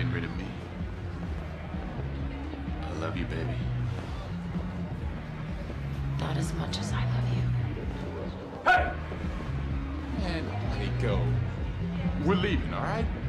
getting rid of me. I love you, baby. Not as much as I love you. Hey! Man, let it go. We're leaving, all right?